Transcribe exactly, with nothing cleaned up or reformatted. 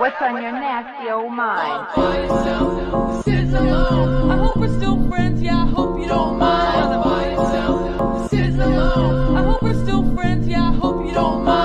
What's on your nasty old mind? By yourself, sitting alone. I hope we're still friends, yeah, I hope you don't mind. By yourself, sitting alone. I hope we're still friends, yeah, I hope you don't mind.